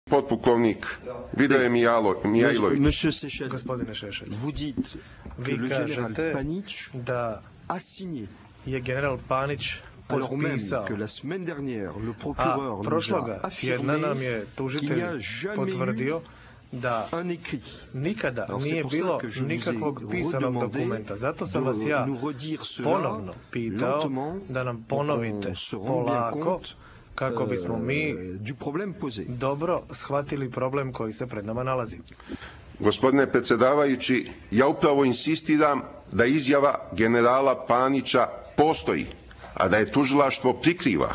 Potpukovnik Vidoje Mijailović. Monsieur Seychelles, Gospodine Šešelj, vous dites que vi le général kažete Panić da a signé, je general Panić alors même potpisao, que la semaine dernière, le a procureur nous a prošloga tjedna affirmé nam je qu'il n'y tužitelj a jamais potvrdio eu da un écrit. nikada Alors, c'est nije pour ça bilo que je vous ai nikakvog pisanog redemandé dokumenta. Zato sam de vas ja nous redire cela ponovno pitao lentement da nam pour ponovite qu'on se rende bien polako compte kako bismo mi du problème posé. dobro shvatili problem koji se pred nama nalazi. Gospodine predsjedavajući, ja upravo insistiram da izjava generala Panića postoji, a da je tužilaštvo prikriva.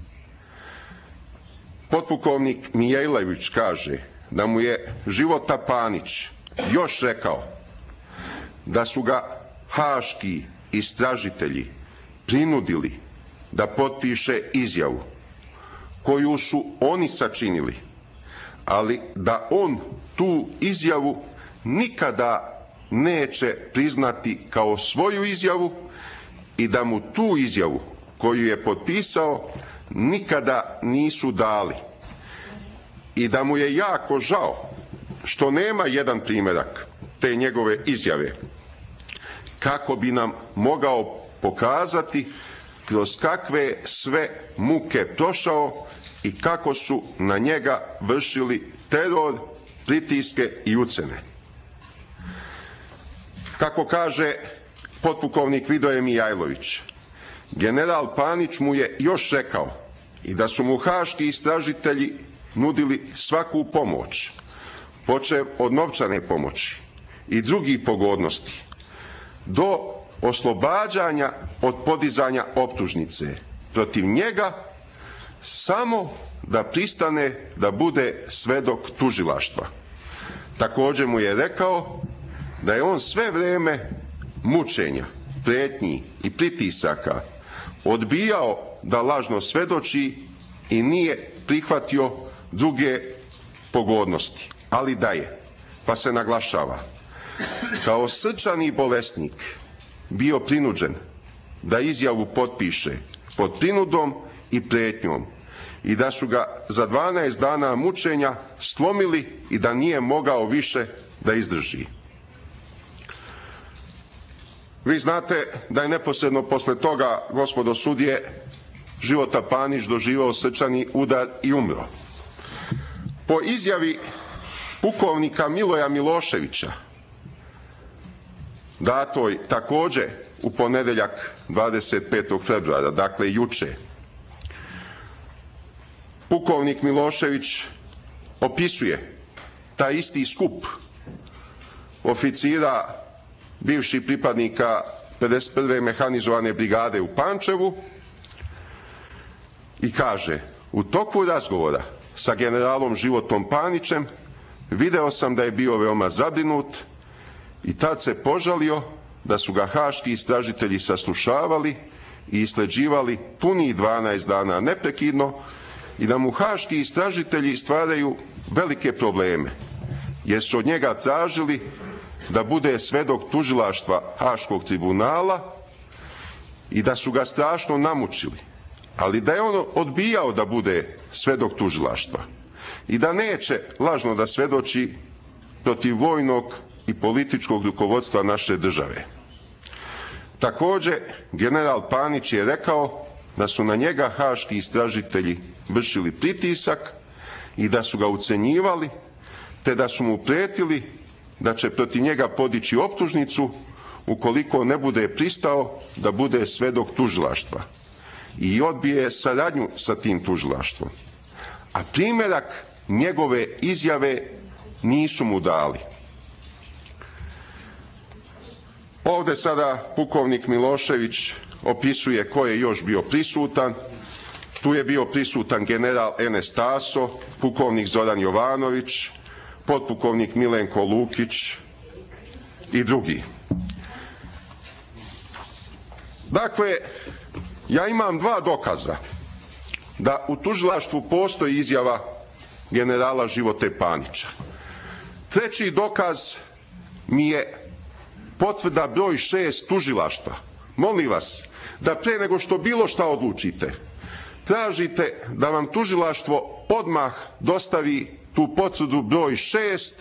Potpukovnik Mijailović kaže da mu je Života Panić još rekao da su ga haški istražitelji prinudili da potpiše izjavu koju su oni sačinili, ali da on tu izjavu nikada neće priznati kao svoju izjavu i da mu tu izjavu koju je potpisao nikada nisu dali i da mu je jako žao što nema jedan primjerak te njegove izjave kako bi nam mogao pokazati kroz kakve sve muke prošao i kako su na njega vršili teror, pritiske i ucene. Kako kaže potpukovnik Vidoje Mijailović, general Panić mu je još rekao i da su mu haški istražitelji nudili svaku pomoć, počev od novčane pomoći i drugih pogodnosti, do oslobađanja od podizanja optužnice protiv njega, samo da pristane da bude svedok tužilaštva. Također mu je rekao da je on sve vreme mučenja, pretnji i pritisaka odbijao da lažno svedoči i nije prihvatio druge pogodnosti, ali da je, pa se naglašava, kao srčani bolesnik bio prinuđen da izjavu potpiše pod prinudom i pretnjom i da su ga za 12 dana mučenja slomili i da nije mogao više da izdrži. Vi znate da je neposredno posle toga, gospodo sudije, Života Panić doživao srčani udar i umro. Po izjavi pukovnika Miloja Miloševića, datoj također u ponedeljak 25. februara, dakle juče, pukovnik Milošević opisuje taj isti skup oficira, bivših pripadnika 51. mehanizovane brigade u Pančevu i kaže: u toku razgovora sa generalom Životom Panićem video sam da je bio veoma zabrinut i tad se požalio da su ga haški istražitelji saslušavali i isleđivali punih 12 dana neprekidno i da mu haški istražitelji stvaraju velike probleme, jer su od njega tražili da bude svedok tužilaštva Haškog tribunala i da su ga strašno namučili, ali da je on odbijao da bude svedok tužilaštva i da neće lažno da svedoči protiv vojnog i političkog rukovodstva naše države. Također, general Panić je rekao da su na njega haški istražitelji vršili pritisak i da su ga ucenjivali, te da su mu pretili da će protiv njega podići optužnicu ukoliko ne bude pristao da bude svedok tužilaštva i odbije saradnju sa tim tužilaštvom. A primjerak njegove izjave nisu mu dali. Ovdje sada pukovnik Milošević opisuje ko je još bio prisutan. Tu je bio prisutan general Enes Taso, pukovnik Zoran Jovanović, potpukovnik Milenko Lukić i drugi. Dakle, ja imam dva dokaza da u tužilaštvu postoji izjava generala Živote Panića. Treći dokaz mi je potvrda broj 6 tužilaštva. Molim vas da pre nego što bilo šta odlučite, tražite da vam tužilaštvo odmah dostavi tu potvrdu broj 6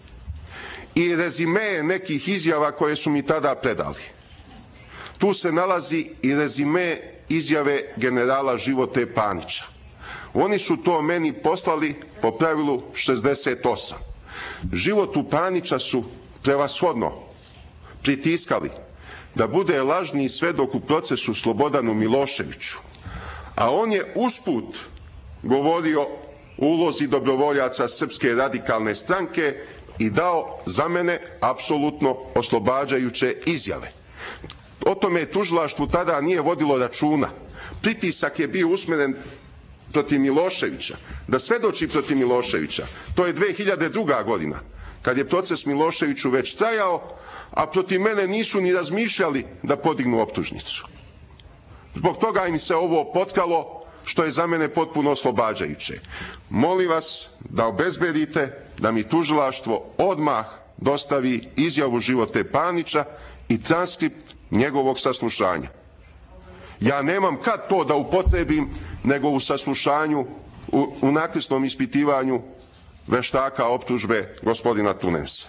i rezime nekih izjava koje su mi tada predali. Tu se nalazi i rezime izjave generala Živote Panića. Oni su to meni poslali po pravilu 68. Životu Panića su prevashodno pritiskali da bude lažni svedok u procesu Slobodanu Miloševiću, a on je usput govorio o ulozi dobrovoljaca Srpske radikalne stranke i dao za mene apsolutno oslobađajuće izjave. O tome tužilaštvu tada nije vodilo računa. Pritisak je bio usmeren protiv Miloševića, da svedoči protiv Miloševića. To je 2002. godina, kad je proces Miloševiću već trajao, a protiv mene nisu ni razmišljali da podignu optužnicu. Zbog toga im se ovo potkralo, što je za mene potpuno oslobađajuće. Molim vas da obezbedite da mi tužilaštvo odmah dostavi izjavu Živote Panića i transkript njegovog saslušanja. Ja nemam kad to da upotrebim, nego u saslušanju, u naknadnom ispitivanju veštaka optužbe gospodina Tunensa.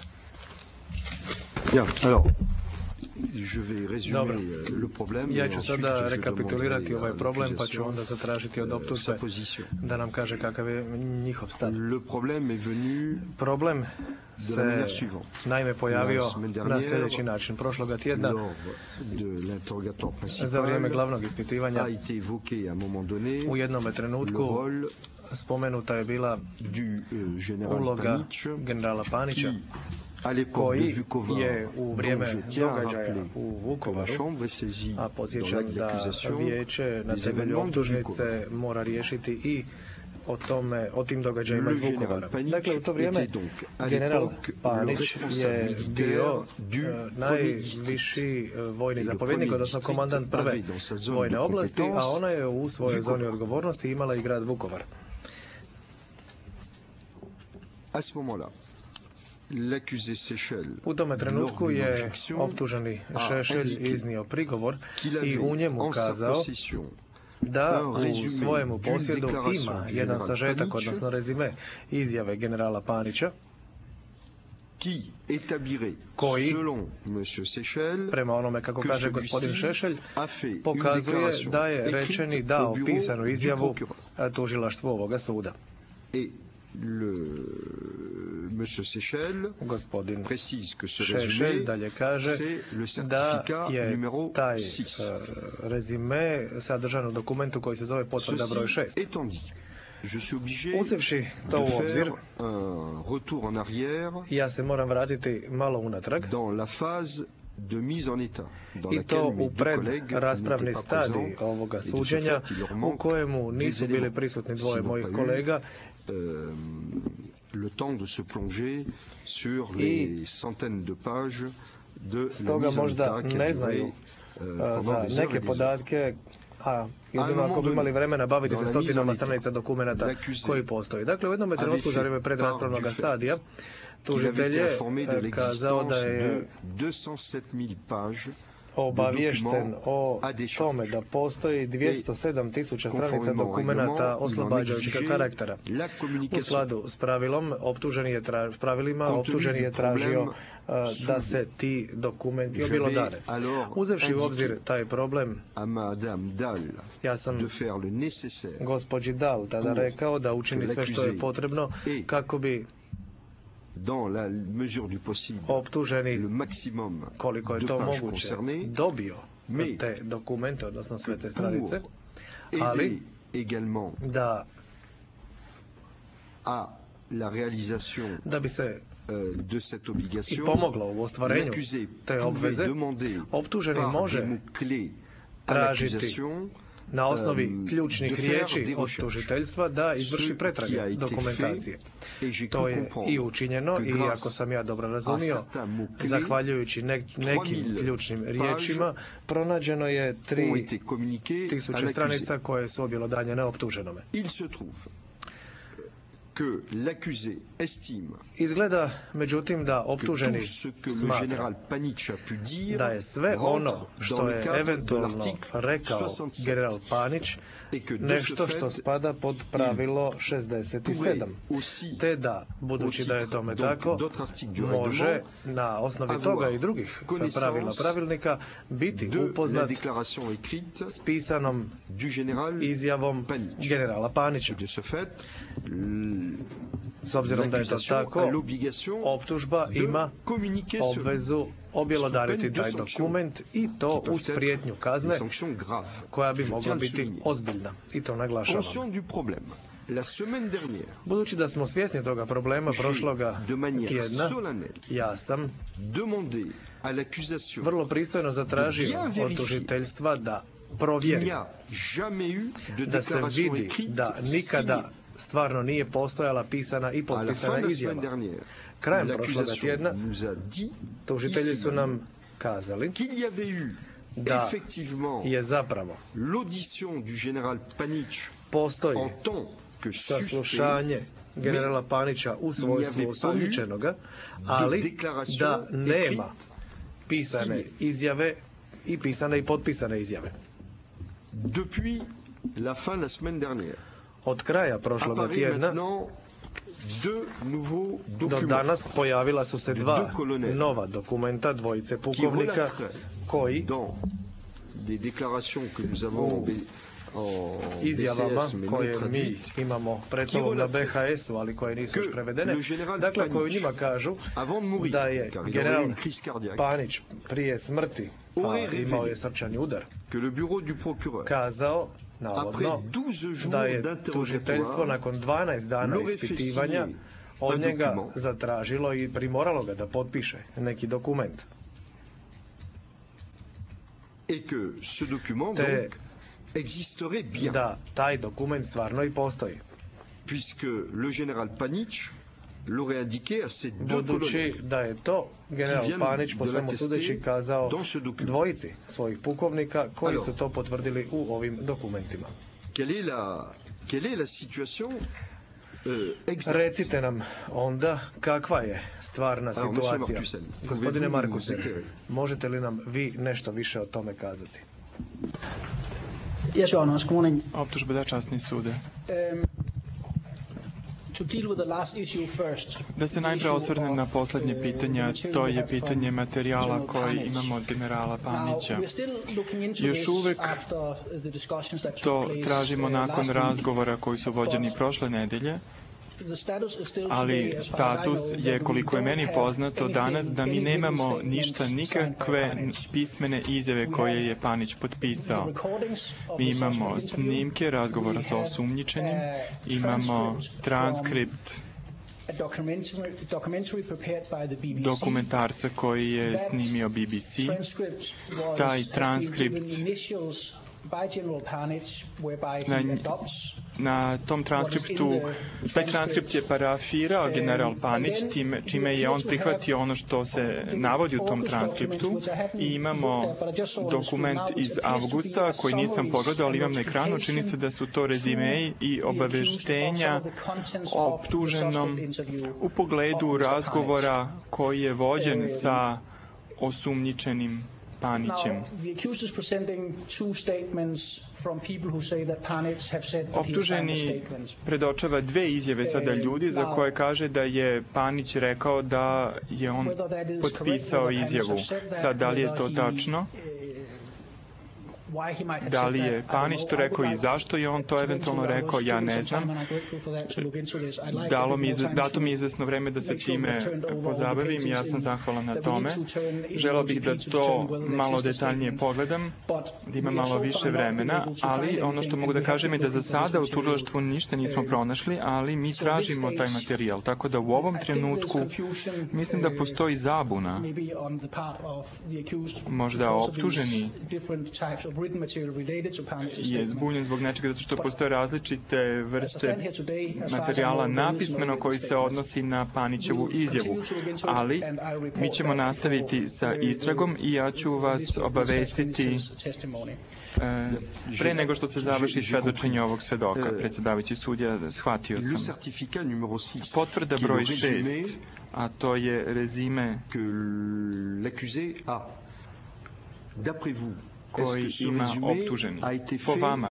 Bien, alors, je vais résumer Dobro. le problème. Ja ću Ensuite, sada je rekapitulirati demanderai ovaj à problem, pa ću l'accusation, onda zatražiti od optužbe sa position. da nam kaže kakav je njihov stav. Le problème est venu Problem de la manière se suivante. naime pojavio La semaine na dernière, sljedeći način. Prošloga tjedna lors de l'interrogatoire za vrijeme principal, glavnog ispitivanja a été évoqué à un moment donné u jednom le trenutku rôle spomenuta je bila du général uloga Panić, generala Panića, qui, à l'époque de koji Vukovar, je u vrijeme dont je tiens à događaja rappeler u que la Vukovaru, Chambre est saisie a dans podsjećam l'acte da d'accusation vijeće na des temelju événements de optužnice Vukovar. mora riješiti i o tim događajima Le iz Vukovara. général Panić Dakle, u to vrijeme était donc à general l'époque le Panić responsable je militaire bio du premier najviši vojni Et le zapovjednik, premier odnosno district komandant prve avait dans sa zone vojne de oblasti, a compétence ona je u svojoj zoni Vukovar. odgovornosti imala i grad Vukovar. À ce moment-là, l'accusé Seychelles, U tome trenutku lors d'une je objection, optuženi a Šešelj indiqué iznio prigovor qu'il i avait u njemu en sa kazao possession da un u résumé svojemu d'une posjedu déclaration ima du jedan général sažetak, Panić, odnosno rezime izjave generala Panića, qui établirait, koji, selon M. Seychelles, prema onome kako que kaže celui-ci gospodin Šešelj, a fait une pokazuje déclaration da je écrite rečeni au dao bureau pisanu du izjavu procureur. tužilaštvu ovoga suda. Et M. Seychelles Gospodin précise que ce Šešelj résumé, dalje kaže c'est le da certificat je numéro taj 6. rezime sadržan u dokumentu koji se zove potvrda broj 6. Ceci étant dit, je suis obligé Uzevši to de u obzir, faire un retour en arrière ja se moram vratiti malo unatrag dans la phase de mise en état, dans i laquelle to mes u deux collègues predraspravni n'étaient pas stadij présents, ovoga et de ce suđenja fait, il leur u manque kojemu des nisu bili éléments. prisutni dvoje S'ils n'ont mojih pas eu, kolega le temps de se plonger sur I les centaines de pages de la stoga mise en možda état qui a ne duré znaju pendant za des heures et neke des heures. podatke, a jedino ako bi imali vremena baviti se stotinama stranica dokumenata koji postoji. Dakle, u jednom trenutku za vrijeme predraspravnog stadija tužitelj je kazao da je 207.000 pages obaviješten o tome da postoji 207.000 stranica dokumenata oslobađajućeg karaktera. U skladu s pravilima optuženi je tražio da se ti dokumenti objelodane. Uzevši u obzir taj problem, ja sam gospođi Dal tada rekao da učini sve što je potrebno kako bi dans la mesure du possible, optuženi, le maximum koliko je de to pages moguće, concernées, dobio mais te dokumente, odnosno sve te pour stranice, aider ali également da la réalisation bi se de cette i obligation, pomoglo u ostvarenju l'accusé te pouvait obveze, demander optuženi par može des mots-clés à tražiti l'accusation na osnovi ključnih de faire riječi des od recherches. tužiteljstva da izvrši Ce qui a pretrage été dokumentacije. fait, et j'ai To cru je comprendre i učinjeno que i grâce ako sam ja dobro à razumio, certains mots-clés, zahvaljujući nekim 3000 ključnim pages riječima, pronađeno je ont 3000 été communiquées à l'accusé. stranica koje su objelodanjene optuženome. Il se trouve Izgleda, međutim, da optuženi smatra da je sve ono što je eventualno rekao general Panić nešto što spada pod pravilo 67, te da, budući da je tome tako, može na osnovi toga i drugih pravila pravilnika biti upoznat s pisanom izjavom generala Panića. S obzirom da je to tako, optužba ima obvezu objelodaniti taj dokument i to uz prijetnju kazne koja bi mogla biti ozbiljna. I to naglašavam. Budući da smo svjesni toga problema prošloga tjedna, ja sam vrlo pristojno zatražio od tužiteljstva da provjeri, da se vidi da nikada stvarno nije postojala pisana i potpisana izjava. Krajem prošloga tjedna tužitelji su nam kazali da je zapravo postoji saslušanje generala Panića u svojstvu osumnjičenoga, ali da nema pisane izjave i pisane i potpisane izjave. Od kraja prošloga tjedna do danas pojavila su se dva nova dokumenta dvojice pukovnika koji u izjavama koje mi imamo pred sobom na BHS-u, ali koje nisu još prevedene, dakle koje u njima kažu da je general Panić prije smrti, a imao je srčani udar, kazao navodno da je tužiteljstvo nakon 12 dana ispitivanja od njega zatražilo i primoralo ga da potpiše neki dokument. Te da taj dokument stvarno i postoji. Budući da je to general Panić po svemu sudeći kazao dvojici svojih pukovnika koji su to potvrdili u ovim dokumentima. Recite nam onda kakva je stvarna situacija. Gospodine Markusen, možete li nam vi nešto više o tome kazati? Optužbe da, časni sude. Da se najprije osvrnem na posljednje pitanja, to je pitanje materijala koji imamo od generala Panića. Još uvek to tražimo nakon razgovora koji su vođeni prošle nedelje, ali status je, koliko je meni poznato danas, da mi nemamo ništa, nikakve pismene izjave koje je Panić potpisao. Mi imamo snimke razgovora sa osumnjičenim, imamo transkript dokumentarca koji je snimio BBC. Taj transkript na tom transkriptu, taj transkript je parafirao general Panić, čime je on prihvatio ono što se navodi u tom transkriptu, i imamo dokument iz avgusta koji nisam pogledao, ali imam na ekranu. Čini se da su to rezimei i obaveštenja optuženom u pogledu razgovora koji je vođen sa osumnjičenim Panićem. Optuženi predočava dve izjave sada ljudi za koje kaže da je Panić rekao da je on potpisao izjavu. Sad, da li je to tačno? Da li je Panić to rekao i zašto je on to eventualno rekao, ja ne znam. Dato mi je izvesno vreme da se time pozabavim i ja sam zahvalan na tome. Želeo bih da to malo detaljnije pogledam, da ima malo više vremena, ali ono što mogu da kažem je da za sada u tužilaštvu ništa nismo pronašli, ali mi tražimo taj materijal. Tako da u ovom trenutku mislim da postoji zabuna. Možda optuženi je zbunjen zbog nečega zato što postoje različite vrste materijala napismeno koji se odnosi na Panićevu izjavu. Ali mi ćemo nastaviti sa istragom i ja ću vas obavestiti pre nego što se završi svedočenje ovog svedoka. Predsjedavajući sudija, shvatio sam. Potvrda broj 6, a to je rezime koji ima optuženi. Po vama,